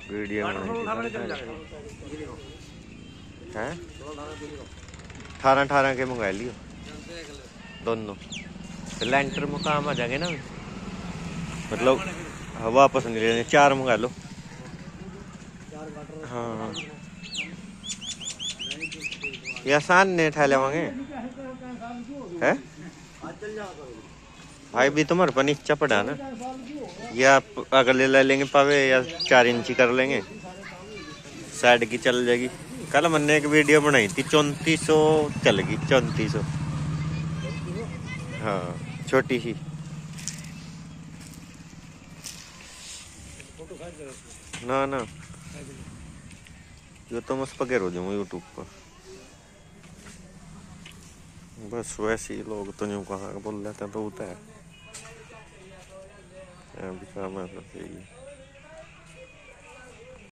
Video है 18 के मंगा लियो दोनों। लेंटर में काम आ जाएंगे ना, मतलब वापस नहीं लेने। 4 मंगा लो। हाँ ये आसान ने उठा लेवांगे है भाई। भी तुम्हारे पर नीचा पड़ा ना, या अगले ले लेंगे पावे, या 4 इंची कर लेंगे, साइड की चल जाएगी। कल मैंने एक वीडियो बनाई थी 3400 चल गई, 3400। हाँ छोटी ही। ना ना ये तो मस्त पकड़ हो जाऊँ यूट्यूब पर। बस वैसे ही लोग तो यूँ कहाँ बोल लेते हैं तो होता है।